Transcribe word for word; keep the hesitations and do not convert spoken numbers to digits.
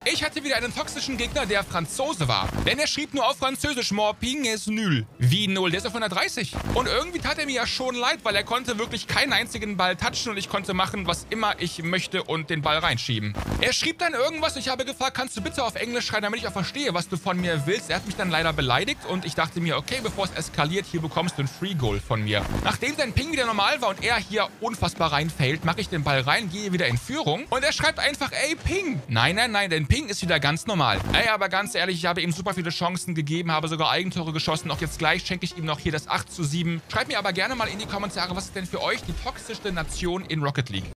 Ich hatte wieder einen toxischen Gegner, der Franzose war. Denn er schrieb nur auf Französisch, Mon Ping ist null. Wie null? Der ist auf hundertdreißig. Und irgendwie tat er mir ja schon leid, weil er konnte wirklich keinen einzigen Ball touchen und ich konnte machen, was immer ich möchte und den Ball reinschieben. Er schrieb dann irgendwas, ich habe gefragt, kannst du bitte auf Englisch schreiben, damit ich auch verstehe, was du von mir willst. Er hat mich dann leider beleidigt und ich dachte mir, okay, bevor es eskaliert, hier bekommst du ein Free Goal von mir. Nachdem sein Ping wieder normal war und er hier unfassbar reinfällt, mache ich den Ball rein, gehe wieder in Führung und er schreibt einfach, ey, Ping. Nein, nein, nein, denn Ping ist wieder ganz normal. Ey, aber ganz ehrlich, ich habe ihm super viele Chancen gegeben, habe sogar Eigentore geschossen. Auch jetzt gleich schenke ich ihm noch hier das acht zu sieben. Schreibt mir aber gerne mal in die Kommentare, was ist denn für euch die toxischste Nation in Rocket League?